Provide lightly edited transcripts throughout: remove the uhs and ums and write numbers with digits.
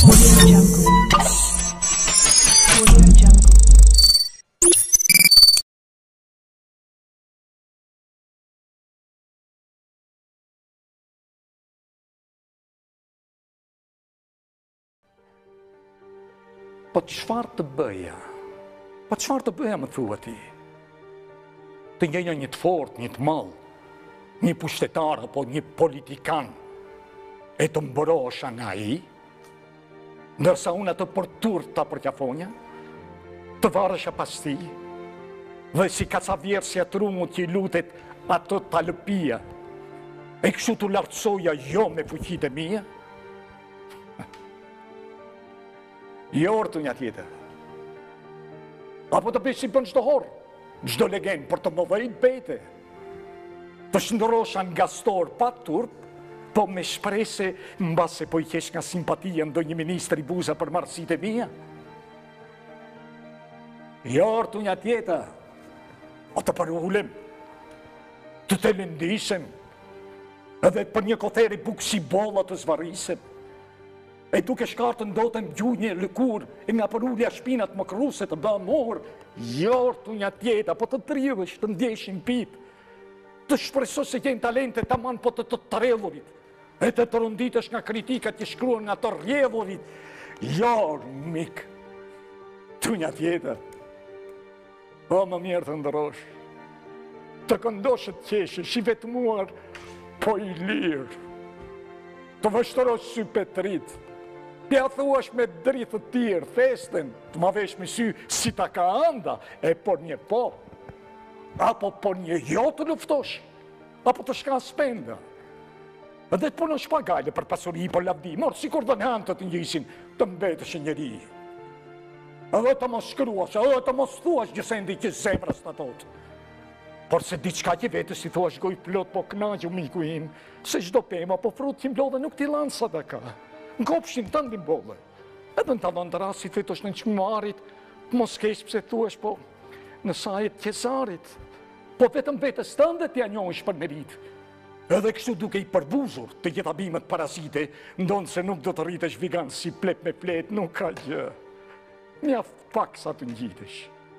Audio Jungle. Audio Jungle. Po çfarë të bëja? Po çfarë të bëja, më thua ti? Të njenja një të fort, një të mall, një pushtetar apo një politikan, e të mbërosha nga ai, ndërsa unë atë për turp ta përqafonja, të varësha pas ti, dhe si kacavjerësja trumut që i lutet atë talëpia, e kështu të lartësoja jo me fuqitë e mia, jo orë të një tjetër. Apo të bëj si bën çdo horë, çdo legend për të më dhënë bete. Të shndrosha nga stor pa turp, po me shprese mbase po i kesh nga simpatia ndonjë ministër i buza për marrësitë e mia. Jo orë të një tjetër. O të përulem, të të lëndisem, edhe për një kotheri bukë si bolla të zvarrisem. E duke shkartë ndotëm gjunjë, lëkur, e nga përulja shpinat më kruse të bëmë morë, jorë të një tjeta, po të tridhësh, të ndjeshin pip, të shpreso se jenë talente të manë po të trellurit, e të të rënditësh nga kritikat që shkruan nga të rjedhurit, jorë, mik, të një tjeta, o më mirë të ndërosh, të këndoshët qeshë, shi vetëmuar, po i lirë, të vështërosh sy petrit, pja thuash me dritë të tjerë, festen, të ma vesh me sy si ta ka anda, e por një po, apo por një jo të luftosh, apo të shka spenda. Edhe të punosh pagajle për pasuri, për lavdi, morë si kur dhe në hanë të njësin, të mbetësh njëri. Edhe të mos shkruash, edhe të mos thuash gjësendi që zemrës të atot. Por se diçka që vetës si thuash goj plot, po knaqë miku im, se gjdo pema, po frut që mblodhe nuk t'i lanë sa dhe ka. Në kopshin të ndim bolle. Edhe në të ndonë rasit vetësh në qëmarit, mos kesh pëse thuash, po në sajit qesarit, po vetëm vetës të ndet t'ja njohësh për merit. Edhe kështu duke i përbuzur të gjitha bimet parazite, ndonë se nuk do të rritesh vigan si plep me plet, nuk ka gjë. Mjaft pak sa të ngjitesh.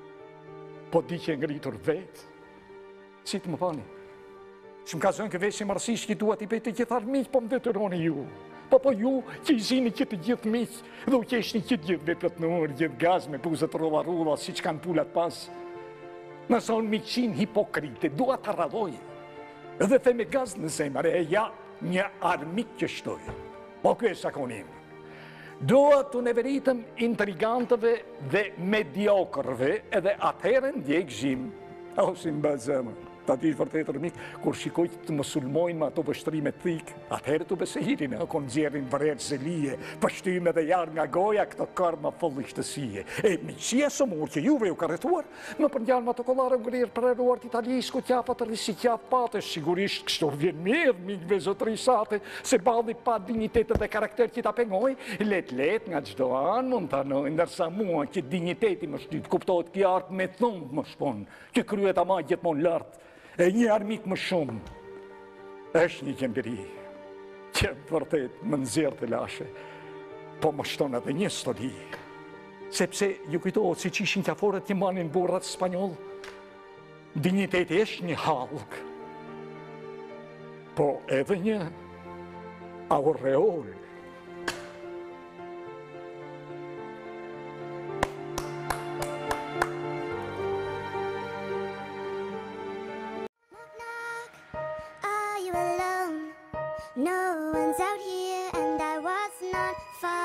Po di që e ngritur vetë, si të më thani, që më ka zënë këve si marësisht që duat i bejt të gjithar miq, po më detyroni ju. Po ju që i zini që të gjithë miq, dhe u qeshni që të gjithë veplet në urë, gjithë gaz me buzët rulla, si që kanë pullat pas. Nëse unë miqin hipokrite, dua të radhoj, edhe the me gaz në zemër, e ja një armik që shtoj. Po kjo e shakonim. Dua të neveritëm intrigantëve dhe mediokërve, edhe atëherën ndjek zhim, o si mba zemë. Ta ti vërtetër mik, kur shikoj të më sulmojnë me ato vështrime thik, atëherë të besehirin, e kon nxjerrin vërerë zelije, pështyme dhe jarë nga goja këto karma fëllishtësie. E miqësia sëmur që juve ju ka rrethuar, më përngjanë me të kolare ngrirë preruar të Italijës, ku qapa të rrisi qap patës, sigurisht kështu vjen mirë, mikve zotrisate, se balli pa dignitetet dhe karakter që ta pengoj, let nga çdo anë mund të anoj, ndërsa mua që digniteti më shtyt, kuptohet kjo art me thumbë më shpon, që kryet ama gjithmonë lartë. E një armik më shumë, është një qembiri, që vërtet më nëzirë të lashe, po më shton edhe një stodi, sepse ju kujtohet si që ishin qaforët që manin burrat spanjoll, digniteti është një halk, po edhe një aureol. No one's out here and I was not far